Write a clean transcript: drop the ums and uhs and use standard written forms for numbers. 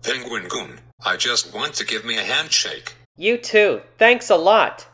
Penguin Goon, I just want to give me a handshake. You too. Thanks a lot.